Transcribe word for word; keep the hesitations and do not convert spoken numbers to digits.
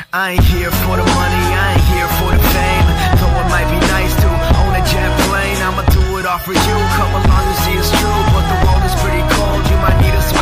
I ain't here for the money, I ain't here for the fame. Though it might be nice to own a jet plane, I'ma do it all for you. Come along and see it's true, but the world is pretty cold. You might need a